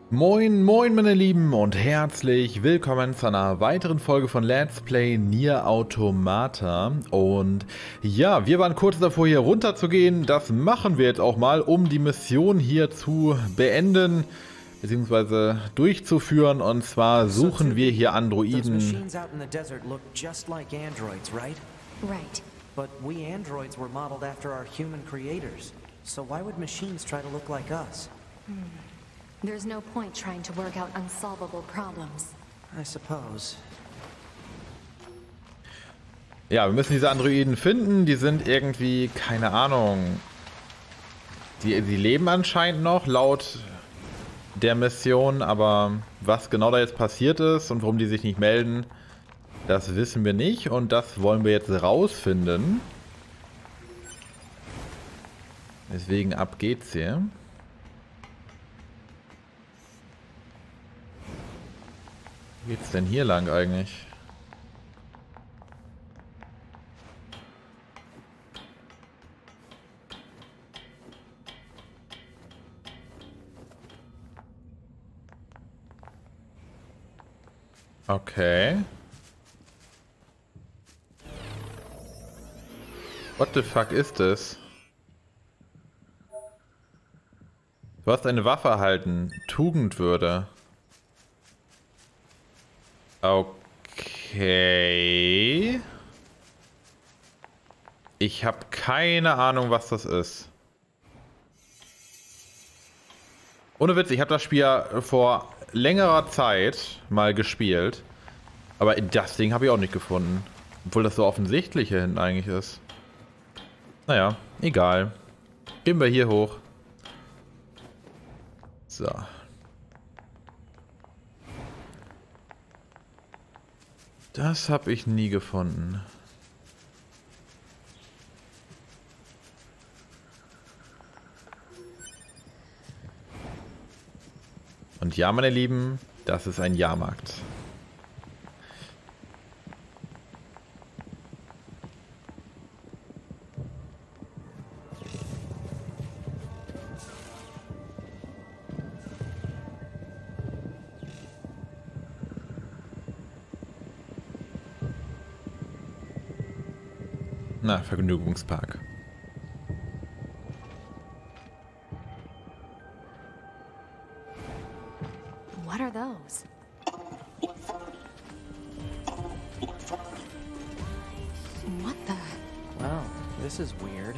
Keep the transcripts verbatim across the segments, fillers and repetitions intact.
Moin, moin meine Lieben und herzlich willkommen zu einer weiteren Folge von Let's Play Nier Automata. Und ja, wir waren kurz davor hier runter zu gehen. Das machen wir jetzt auch mal, um die Mission hier zu beenden bzw. durchzuführen. Und zwar suchen wir hier Androiden. Right. But we androids were modeled after our human creators. So why would machines try to look like us? Hmm. There's no point trying to work out unsolvable problems. I suppose. Ja, wir müssen diese Androiden finden. Die sind irgendwie, keine Ahnung. Die, die leben anscheinend noch, laut der Mission. Aber was genau da jetzt passiert ist und warum die sich nicht melden, das wissen wir nicht. Und das wollen wir jetzt rausfinden. Deswegen ab geht's hier. Wo geht's denn hier lang eigentlich? Okay. What the fuck ist das? Du hast eine Waffe erhalten. Tugendwürde. Okay. Ich habe keine Ahnung, was das ist. Ohne Witz, ich habe das Spiel ja vor längerer Zeit mal gespielt. Aber das Ding habe ich auch nicht gefunden. Obwohl das so offensichtlich hier hinten eigentlich ist. Naja, egal. Gehen wir hier hoch. So. Das habe ich nie gefunden. Und ja, meine Lieben, das ist ein Jahrmarkt. Na, Vergnügungspark. What are those? What the? Well, this is weird.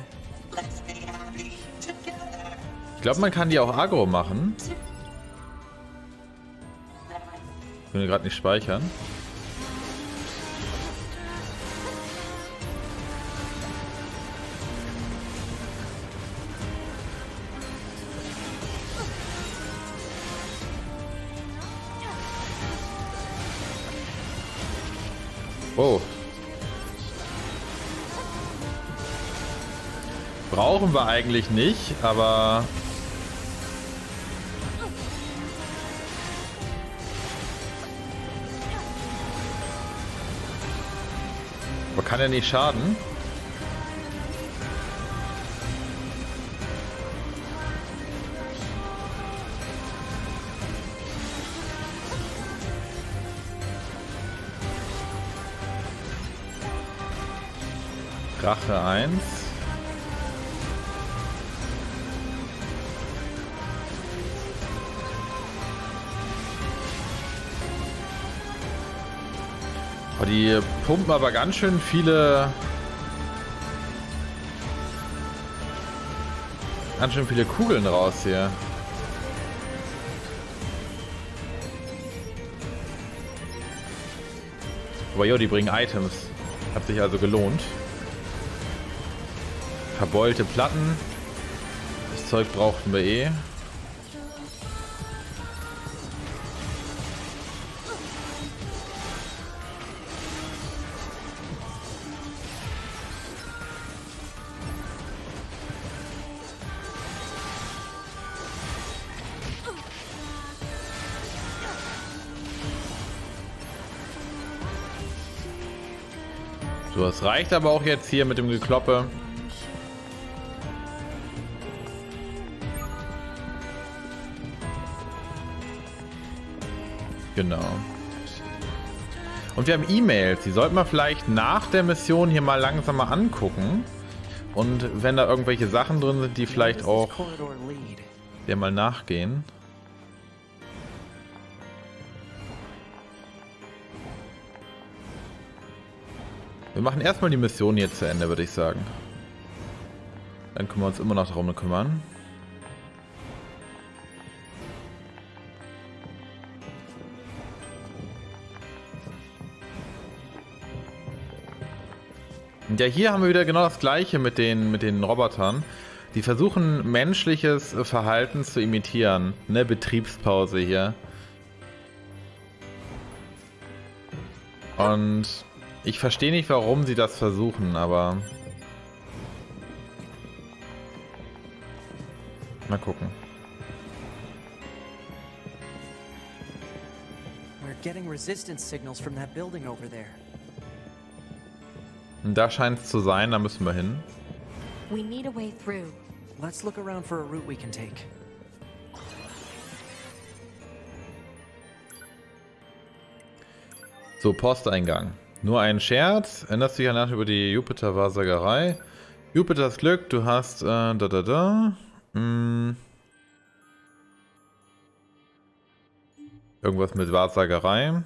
Ich glaube, man kann die auch aggro machen. Ich will gerade nicht speichern. Oh. Brauchen wir eigentlich nicht, aber... Aber kann ja nicht schaden. Rache eins. Oh, die pumpen aber ganz schön viele... Ganz schön viele Kugeln raus hier. Aber jo, die bringen Items. Hat sich also gelohnt. Verbeulte Platten. Das Zeug brauchten wir eh. So, es reicht aber auch jetzt hier mit dem Gekloppe. Genau. Und wir haben E-Mails. Die sollten wir vielleicht nach der Mission hier mal langsam mal angucken. Und wenn da irgendwelche Sachen drin sind, die vielleicht auch der mal nachgehen. Wir machen erstmal die Mission hier zu Ende, würde ich sagen. Dann können wir uns immer noch darum kümmern. Und ja, hier haben wir wieder genau das Gleiche mit den, mit den Robotern. Die versuchen, menschliches Verhalten zu imitieren. Ne, Betriebspause hier. Und ich verstehe nicht, warum sie das versuchen, aber... Mal gucken. We're getting resistance signals from that building over there. Und da scheint es zu sein, da müssen wir hin. We need a way through. Let's look around for a route we can take. So, Posteingang. Nur ein Scherz. Erinnerst du dich an über die Jupiter-Wahrsagerei? Jupiters Glück, du hast, äh, da, da, da. Hm. Irgendwas mit Wahrsagerei.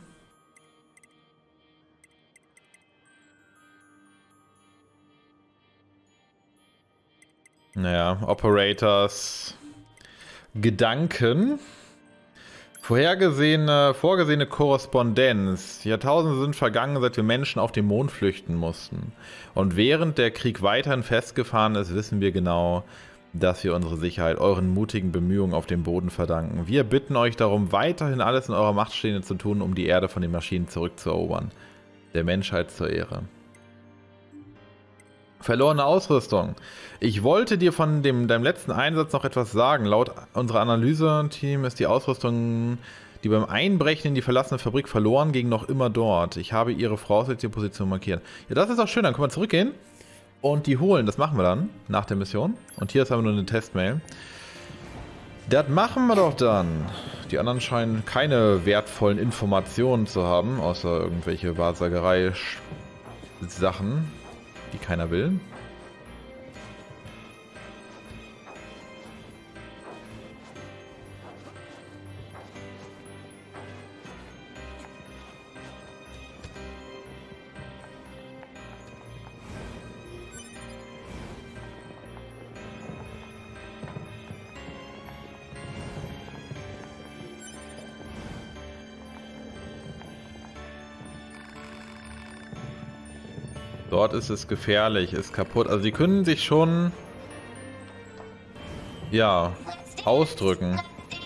Naja, Operators Gedanken. Vorhergesehene, vorgesehene Korrespondenz. Jahrtausende sind vergangen, seit wir Menschen auf den Mond flüchten mussten. Und während der Krieg weiterhin festgefahren ist, wissen wir genau, dass wir unsere Sicherheit euren mutigen Bemühungen auf dem Boden verdanken. Wir bitten euch darum, weiterhin alles in eurer Macht Stehende zu tun, um die Erde von den Maschinen zurückzuerobern. Der Menschheit zur Ehre. Verlorene Ausrüstung. Ich wollte dir von dem, deinem letzten Einsatz noch etwas sagen. Laut unserer Analyse-Team ist die Ausrüstung, die beim Einbrechen in die verlassene Fabrik verloren ging, noch immer dort. Ich habe ihre voraussichtliche Position markiert. Ja, das ist auch schön. Dann können wir zurückgehen und die holen. Das machen wir dann nach der Mission. Und hier ist aber nur eine Testmail. Das machen wir doch dann. Die anderen scheinen keine wertvollen Informationen zu haben, außer irgendwelche Wahrsagerei-Sachen, die keiner will. Dort ist es gefährlich, ist kaputt. Also die können sich schon, ja, ausdrücken.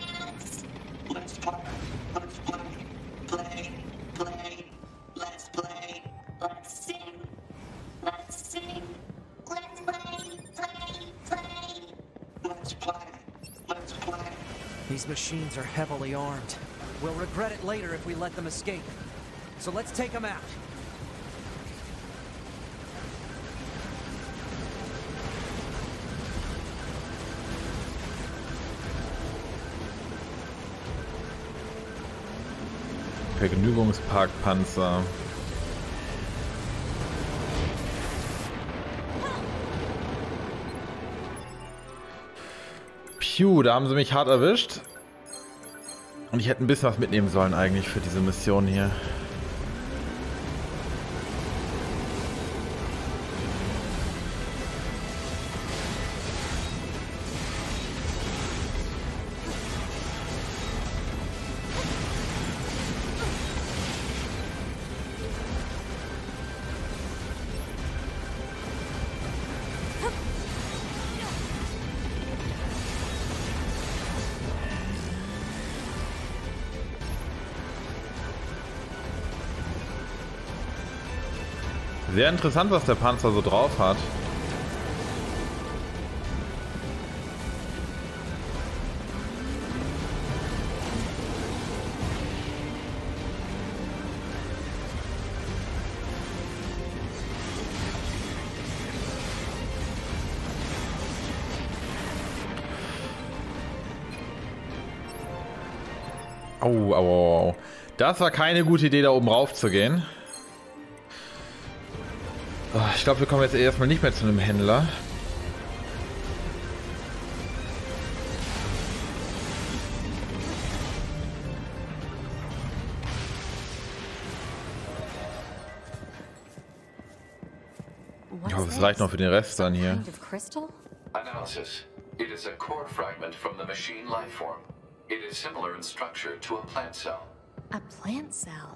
These machines are heavily armed. We'll regret it later if we let them escape. So let's take them out. Vergnügungsparkpanzer. Piu, da haben sie mich hart erwischt. Und ich hätte ein bisschen was mitnehmen sollen eigentlich für diese Mission hier. Sehr interessant, was der Panzer so drauf hat. Au, au, au. Das war keine gute Idee, da oben rauf zu gehen. Oh, ich glaube, wir kommen jetzt erstmal nicht mehr zu einem Händler. Ich hoffe, es reicht noch für den Rest dann hier. Analysis. It is a core fragment from the machine life form. It is similar in structure to a plant cell. A plant cell?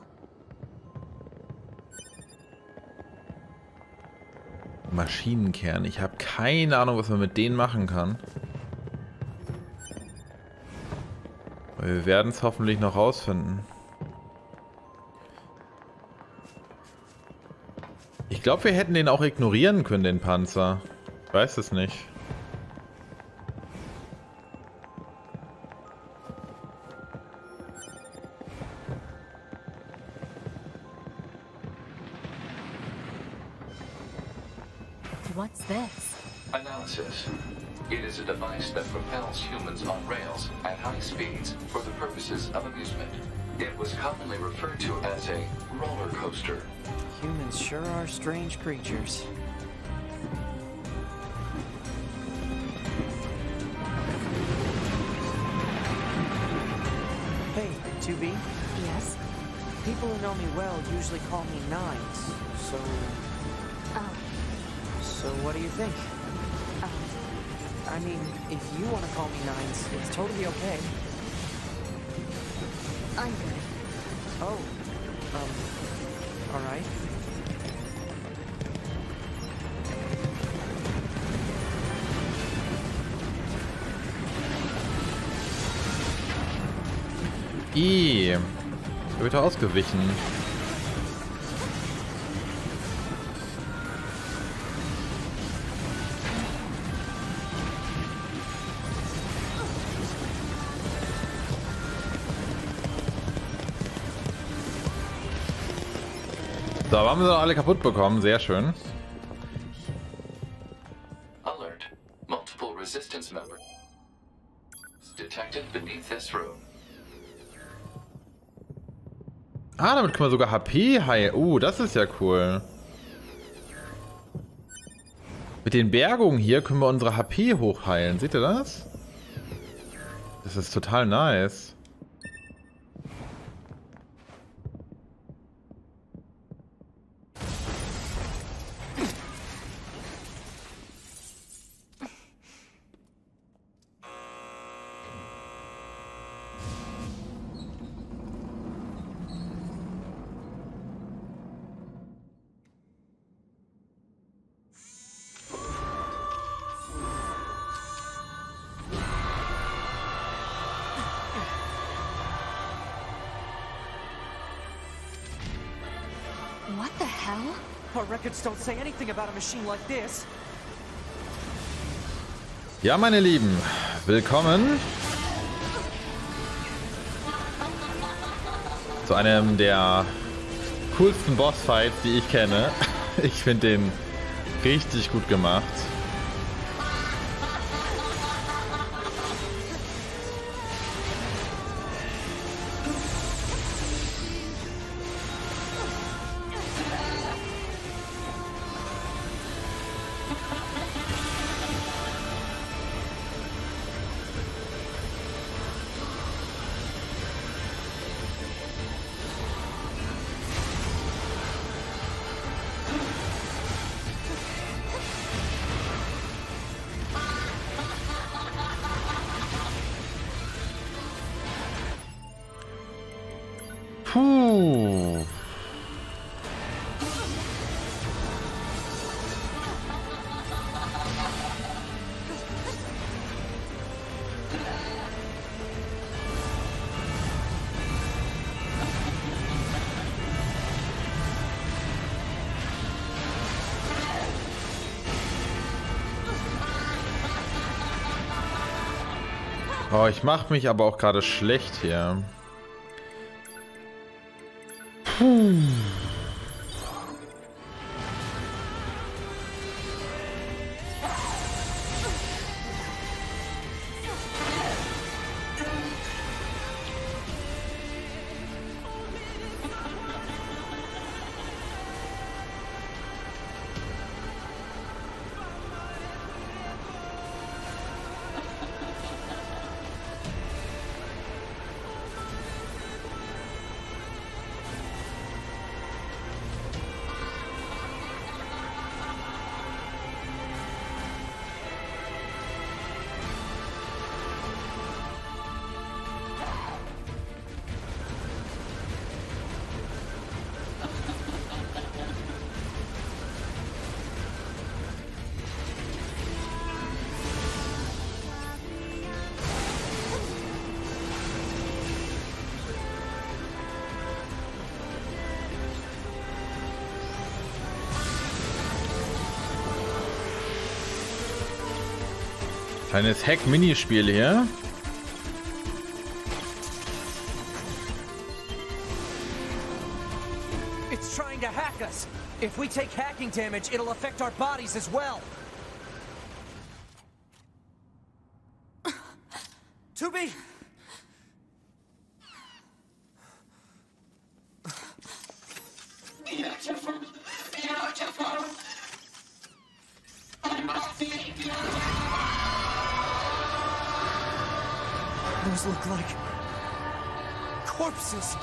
Maschinenkern. Ich habe keine Ahnung, was man mit denen machen kann. Aber wir werden es hoffentlich noch rausfinden. Ich glaube, wir hätten den auch ignorieren können, den Panzer. Ich weiß es nicht. What's this? Analysis. It is a device that propels humans on rails at high speeds for the purposes of amusement. It was commonly referred to as a roller coaster. Humans sure are strange creatures. Hey, two B? Yes? People who know me well usually call me Nines, so... Oh, So what do you think? oh. I mean, if you want to call me Nines, it's totally okay. I'm good. Oh, um, alright. Ih, da wird er ausgewichen. So, aber haben sie doch alle kaputt bekommen. Sehr schön. Alert. Multiple resistance members detected beneath this room. Ah, damit können wir sogar H P heilen. Uh, das ist ja cool. Mit den Bergungen hier können wir unsere H P hochheilen. Seht ihr das? Das ist total nice. What the hell? Our records don't say anything about a machine like this. Ja, meine Lieben, willkommen zu einem der coolsten Bossfights, die ich kenne. Ich finde den richtig gut gemacht. Puh. Oh, ich mache mich aber auch gerade schlecht hier. Puh. Kleines Hack-Minispiel hier. It's trying to hack us. If we take hacking damage, it'll affect our bodies as well. two B! Beautiful, beautiful. I must be beautiful. Those look like corpses.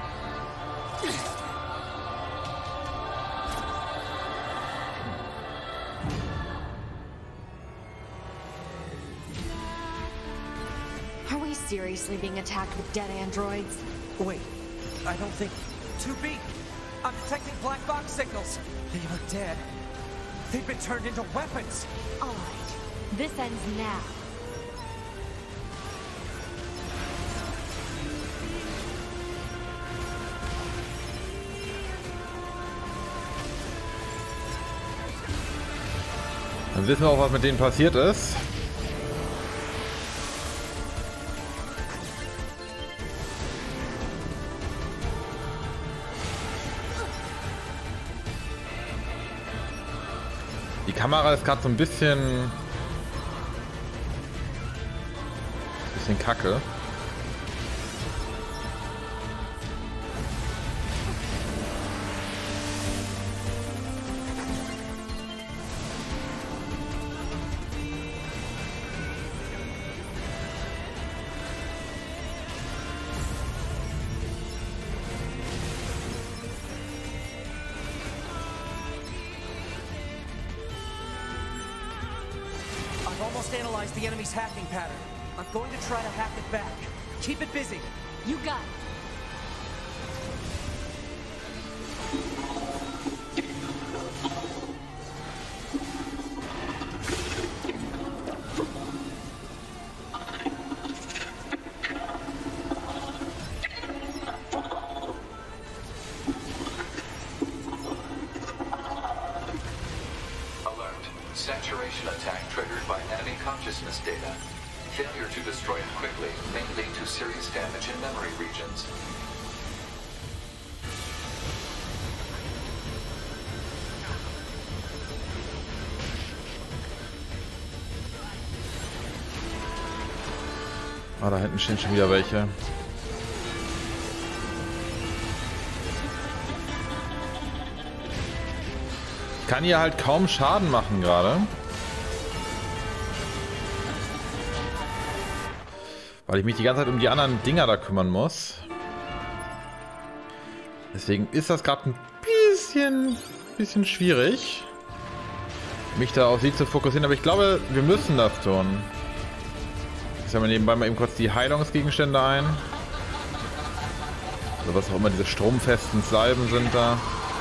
Are we seriously being attacked with dead androids? Wait, I don't think... two B! I'm detecting black box signals. They are dead. They've been turned into weapons. All right. This ends now. Dann wissen wir auch, was mit denen passiert ist. Die Kamera ist gerade so ein bisschen... bisschen kacke. I've almost analyzed the enemy's hacking pattern. I'm going to try to hack it back. Keep it busy. You got it. Saturation attack triggered by enemy consciousness data. Failure to destroy it quickly may lead to serious damage in memory regions. Ah, da hinten stehen schon wieder welche. Ich kann hier halt kaum Schaden machen gerade. Weil ich mich die ganze Zeit um die anderen Dinger da kümmern muss. Deswegen ist das gerade ein bisschen, bisschen schwierig, mich da auf sie zu fokussieren. Aber ich glaube, wir müssen das tun. Ich sammle nebenbei mal eben kurz die Heilungsgegenstände ein. Also was auch immer diese stromfesten Salben sind da.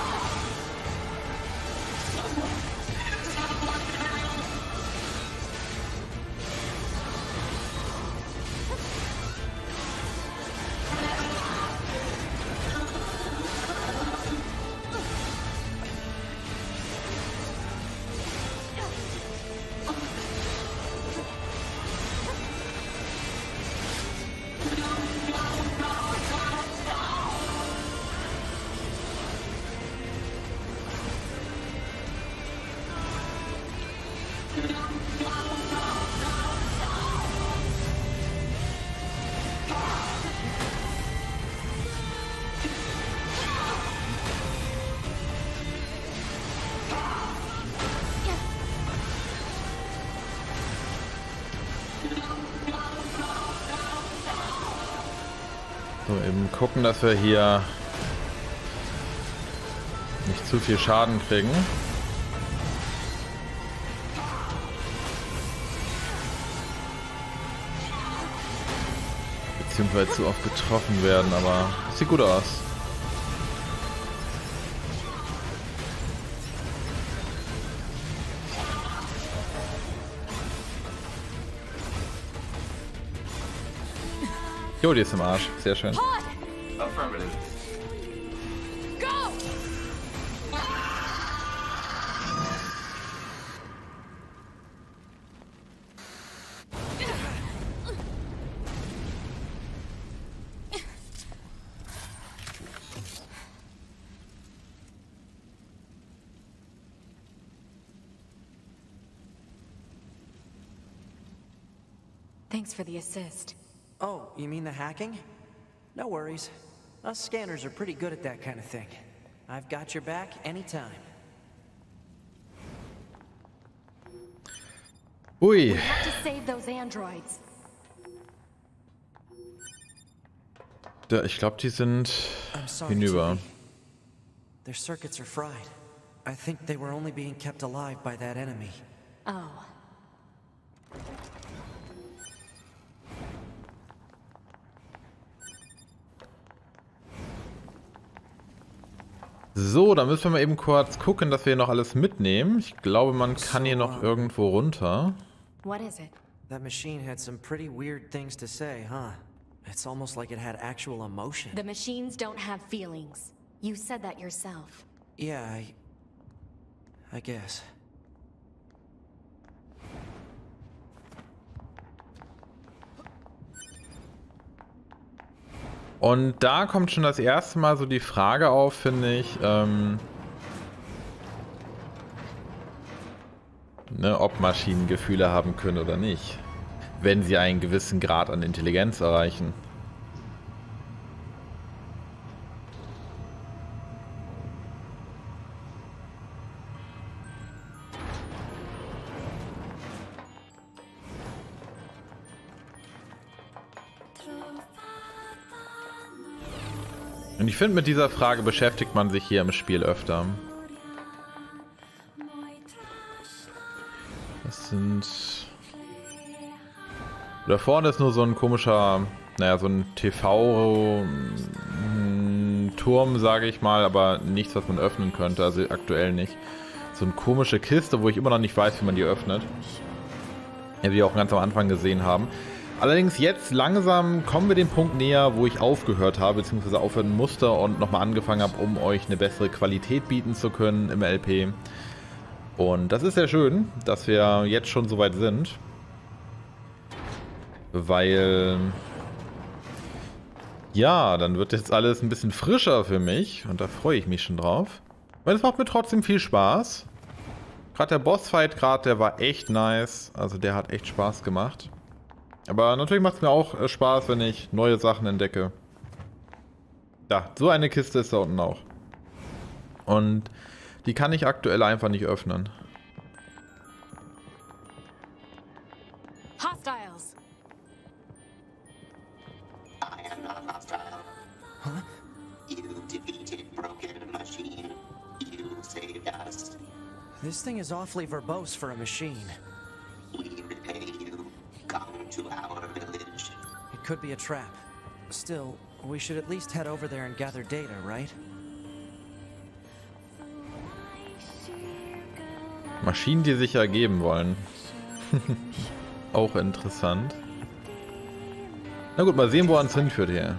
So, eben gucken, dass wir hier nicht zu viel Schaden kriegen. Beziehungsweise zu oft getroffen werden, aber das sieht gut aus. Jo, die ist im Arsch. Sehr schön. Affirmative. Go! Thanks for the assist. Oh, you mean the hacking? No worries. Us scanners are pretty good at that kind of thing. I've got your back anytime. Ui. We have to save those androids. Da, ich glaube, die sind I'm sorry, hinüber. T V. Their circuits are fried. I think they were only being kept alive by that enemy. Oh. So, dann müssen wir mal eben kurz gucken, dass wir hier noch alles mitnehmen. Ich glaube, man kann hier noch irgendwo runter. What is it? That machine had some pretty weird things to say, huh? It's almost like it had actual emotion. The machines don't have feelings. You said that yourself. Yeah, I... I guess. Und da kommt schon das erste Mal so die Frage auf, finde ich, ähm, ne, ob Maschinen Gefühle haben können oder nicht, wenn sie einen gewissen Grad an Intelligenz erreichen. Und ich finde, mit dieser Frage beschäftigt man sich hier im Spiel öfter. Das sind... Da vorne ist nur so ein komischer, naja, so ein T V-Turm, sage ich mal, aber nichts, was man öffnen könnte, also aktuell nicht. So eine komische Kiste, wo ich immer noch nicht weiß, wie man die öffnet. Ja, wie wir auch ganz am Anfang gesehen haben. Allerdings jetzt langsam kommen wir dem Punkt näher, wo ich aufgehört habe, beziehungsweise aufhören musste und nochmal angefangen habe, um euch eine bessere Qualität bieten zu können im L P. Und das ist sehr schön, dass wir jetzt schon so weit sind. Weil... Ja, dann wird jetzt alles ein bisschen frischer für mich und da freue ich mich schon drauf. Weil es macht mir trotzdem viel Spaß. Gerade der Bossfight gerade, der war echt nice. Also der hat echt Spaß gemacht. Aber natürlich macht es mir auch Spaß, wenn ich neue Sachen entdecke. Da, so eine Kiste ist da unten auch. Und die kann ich aktuell einfach nicht öffnen. Hostiles. I am not hostile. Huh? You defeated Broken Machine. You saved us. This thing is awfully verbose for a machine. We repay you. Come to our village. It could be a trap. Still, we should at least head over there and gather data, right? Maschinen, die sich ergeben wollen. Auch interessant. Na gut, mal sehen, wo er uns hinführt hier.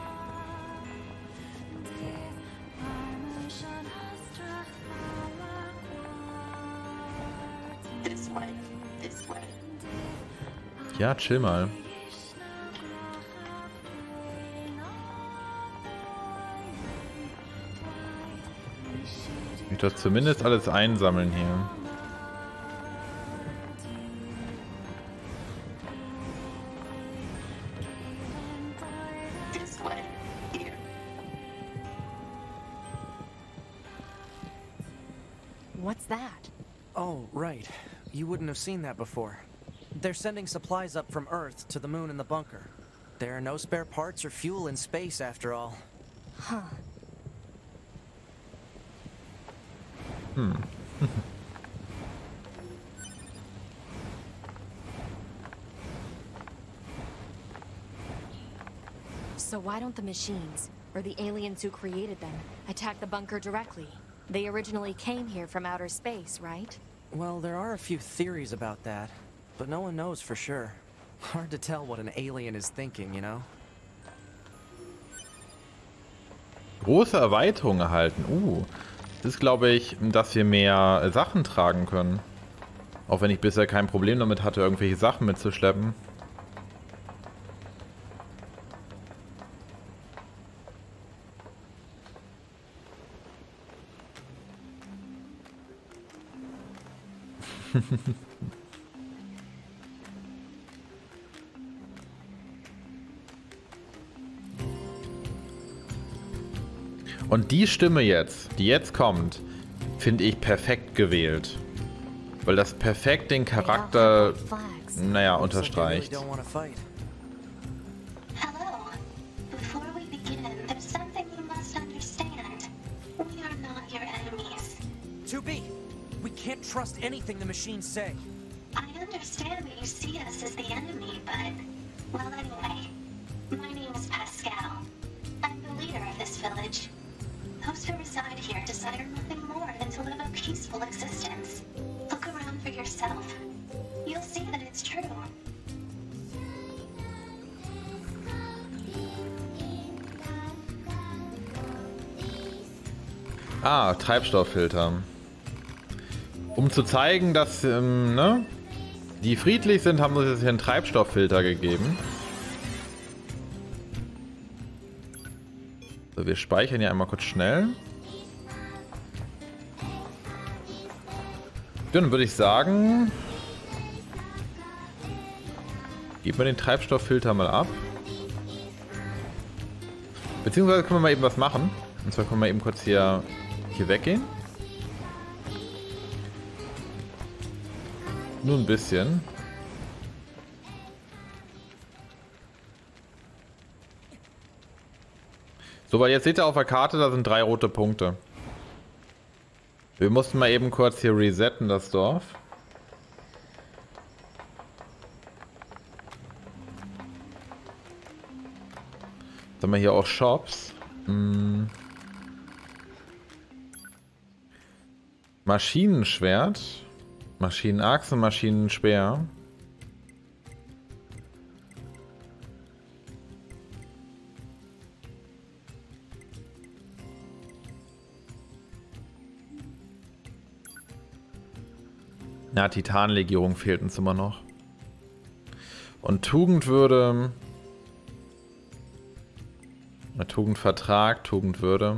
This way. This way. Ja, chill mal. Ich will das zumindest alles einsammeln hier. This way. Here. What's that? Oh, right. You wouldn't have seen that before. They're sending supplies up from Earth to the moon and the bunker. There are no spare parts or fuel in space, after all. Huh. Hm. So why don't the machines, or the aliens who created them, attack the bunker directly? They originally came here from outer space, right? Well, there are a few theories about that, but no one knows for sure. Hard to tell what an alien is thinking, you know? Große Erweiterung erhalten. Uh, das ist, glaube ich, dass wir mehr Sachen tragen können. Auch wenn ich bisher kein Problem damit hatte, irgendwelche Sachen mitzuschleppen. Und die Stimme jetzt, die jetzt kommt, finde ich perfekt gewählt. Weil das perfekt den Charakter, naja, unterstreicht. Hello. Before we begin, there's something you must understand. We are not your enemies. two B, we can't trust anything the machines say. I understand that you see us as the enemy, but... Well, anyway. My name is Pascal. I'm the leader of this village. Those who reside here desire nothing more than to live a peaceful existence. Look around for yourself. You'll see that it's true. Ah, Treibstofffilter. Um zu zeigen, dass ähm, ne, die friedlich sind, haben sie jetzt hier einen Treibstofffilter gegeben. So, wir speichern hier einmal kurz schnell. Dann würde ich sagen, geben wir den Treibstofffilter mal ab. Beziehungsweise können wir mal eben was machen. Und zwar können wir eben kurz hier, hier weggehen. Nur ein bisschen. So, weil jetzt seht ihr auf der Karte, da sind drei rote Punkte. Wir mussten mal eben kurz hier resetten, das Dorf. Jetzt haben wir hier auch Shops. Hm. Maschinenschwert. Maschinenachse, Maschinenspeer. Na, Titanlegierung fehlt uns immer noch. Und Tugendwürde. Tugendvertrag, Tugendwürde.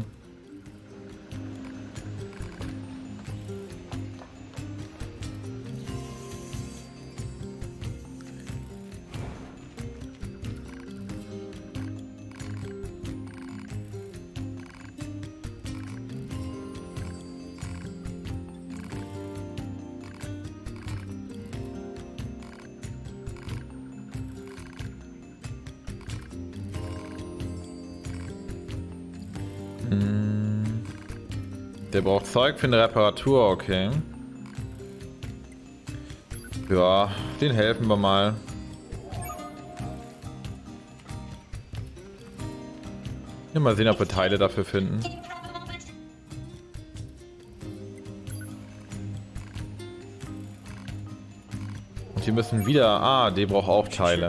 Der braucht Zeug für eine Reparatur, okay. Ja, den helfen wir mal. Ja, mal sehen, ob wir Teile dafür finden. Und die müssen wieder... Ah, die braucht auch Teile.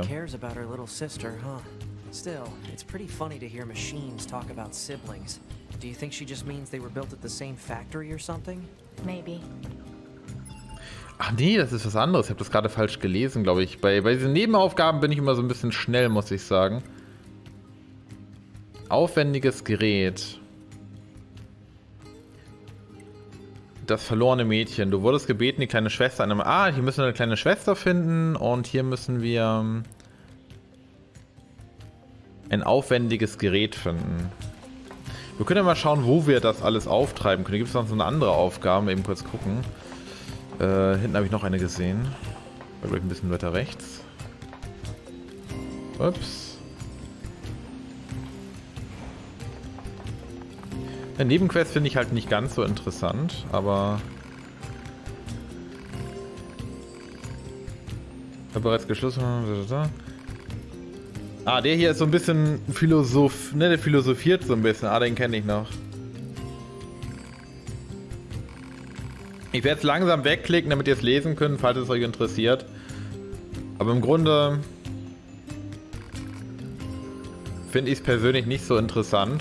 Still, it's pretty funny to hear machines talk about siblings. Do you think she just means they were built at the same factory or something? Maybe. Ach nee, das ist was anderes. Ich habe das gerade falsch gelesen, glaube ich. Bei, bei diesen Nebenaufgaben bin ich immer so ein bisschen schnell, muss ich sagen. Aufwendiges Gerät. Das verlorene Mädchen. Du wurdest gebeten, die kleine Schwester an einem... Ah, hier müssen wir eine kleine Schwester finden. Und hier müssen wir... ein aufwendiges Gerät finden. Wir können ja mal schauen, wo wir das alles auftreiben können. Hier gibt es noch so eine andere Aufgabe. Eben kurz gucken. Äh, hinten habe ich noch eine gesehen. War, glaube ich, ein bisschen weiter rechts. Ups. Der Nebenquest finde ich halt nicht ganz so interessant, aber... Ich habe bereits geschlossen. Ah, der hier ist so ein bisschen Philosoph... Ne, der philosophiert so ein bisschen. Ah, den kenne ich noch. Ich werde es langsam wegklicken, damit ihr es lesen könnt, falls es euch interessiert. Aber im Grunde... finde ich es persönlich nicht so interessant.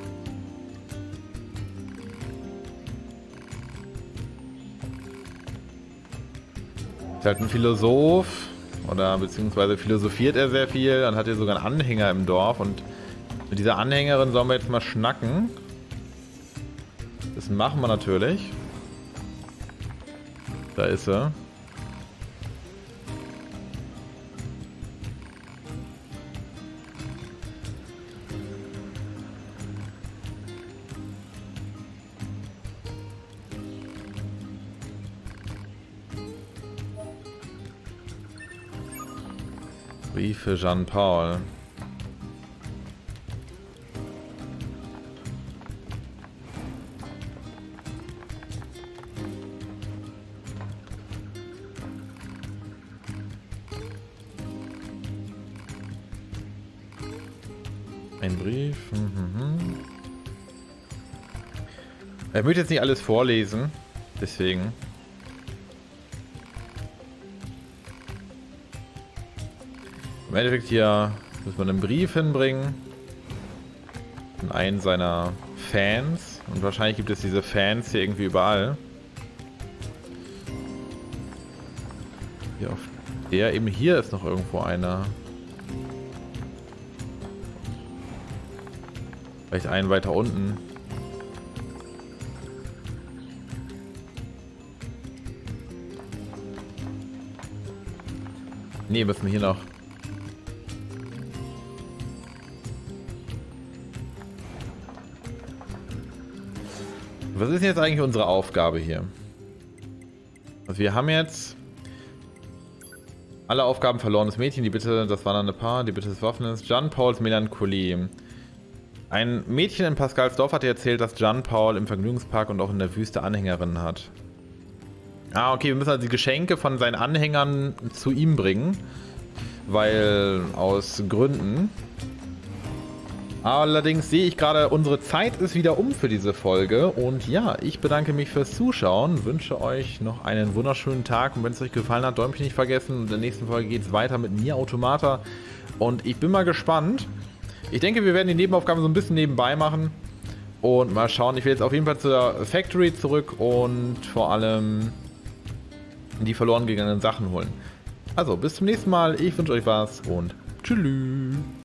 Ist halt ein Philosoph. Oder beziehungsweise philosophiert er sehr viel. Dann hat er sogar einen Anhänger im Dorf. Und mit dieser Anhängerin sollen wir jetzt mal schnacken. Das machen wir natürlich. Da ist sie. Brief für Jean-Paul. Ein Brief. Mhm. Ich möchte jetzt nicht alles vorlesen, deswegen. Im Endeffekt hier muss man einen Brief hinbringen an einen seiner Fans. Und wahrscheinlich gibt es diese Fans hier irgendwie überall. Hier auf der, eben hier ist noch irgendwo einer. Vielleicht einen weiter unten. Ne, müssen wir hier noch. Was ist denn jetzt eigentlich unsere Aufgabe hier? Also wir haben jetzt alle Aufgaben verlorenes Mädchen, die Bitte das wandernde Paar, die Bitte des Waffens, Jean-Pauls Melancholie. Ein Mädchen in Pascals Dorf hat dir erzählt, dass Jean-Paul im Vergnügungspark und auch in der Wüste Anhängerinnen hat. Ah, okay, wir müssen also die Geschenke von seinen Anhängern zu ihm bringen. Weil, aus Gründen. Allerdings sehe ich gerade, unsere Zeit ist wieder um für diese Folge. Und ja, ich bedanke mich fürs Zuschauen, wünsche euch noch einen wunderschönen Tag. Und wenn es euch gefallen hat, Däumchen nicht vergessen. In der nächsten Folge geht es weiter mit Nier Automata. Und ich bin mal gespannt. Ich denke, wir werden die Nebenaufgaben so ein bisschen nebenbei machen. Und mal schauen. Ich will jetzt auf jeden Fall zur Factory zurück und vor allem die verloren gegangenen Sachen holen. Also, bis zum nächsten Mal. Ich wünsche euch was und tschüss.